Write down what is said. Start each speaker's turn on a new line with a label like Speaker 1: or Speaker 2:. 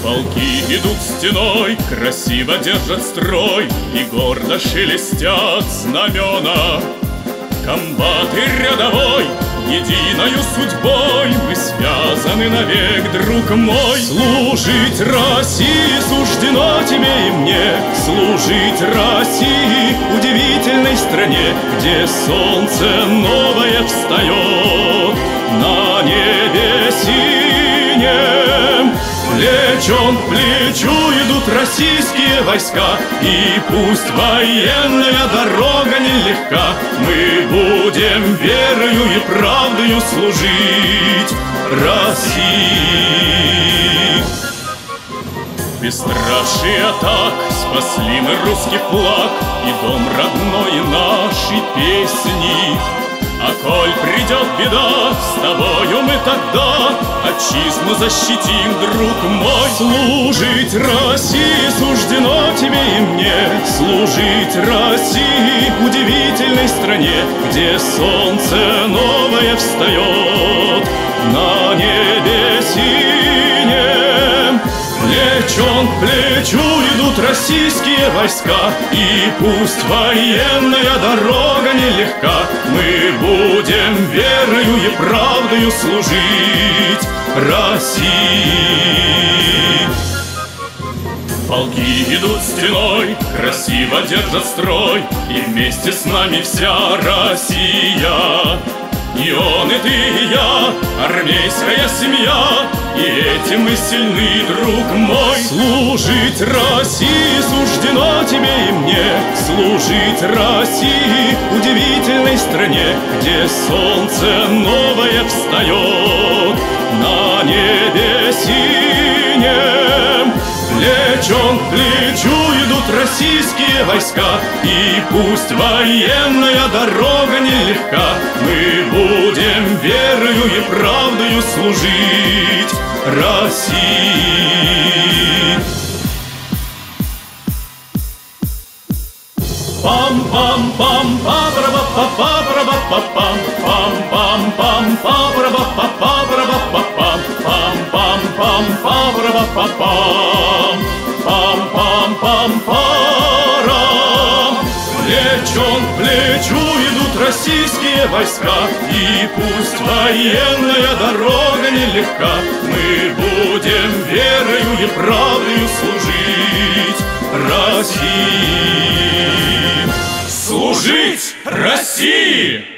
Speaker 1: Полки идут стеной, красиво держат строй и гордо шелестят знамена. Комбат и рядовой, единою судьбой мы связаны навек, друг мой. Служить России суждено тебе и мне, служить России, удивительной стране, где солнце новое встает на небе синем. Плечом к плечу идут российские войска, и пусть военная дорога нелегка, мы будем верою и правдою служить России. Бесстрашие атак спасли мы русский флаг и дом родной нашей песни. А коль придет беда, с тобою мы тогда отчизну защитим, друг мой. Служить России суждено тебе и мне, служить России, удивительной стране, где солнце новое встает на небе синем. Плечом к плечу идут российские войска, и пусть военная дорога нелегка, мы будем верою и правдою служить России. Полки идут стеной, красиво держат строй, и вместе с нами вся Россия. И он, и ты, и я, армейская семья, и этим мы сильны, друг мой. Служить России суждено тебе и мне, служить России, удивительной стране, где солнце новое встает на небе синем. Плечом к плечу идут российские войска, и пусть военная дорога нелегка, мы будем верою и правдою служить России. Пам-пам-пам-па-бра-ба-па-па-бра-ба-па-пам, пам-пам-пам-па-бра-ба-па-па-бра-ба-па-пам, пам-пам-пам-па-бра-ба-па-пам, пам-пам-пам-парам. Плечом к плечу идут российские войска, и пусть военная дорога нелегка, мы будем верою и правдою служить России. Служить России!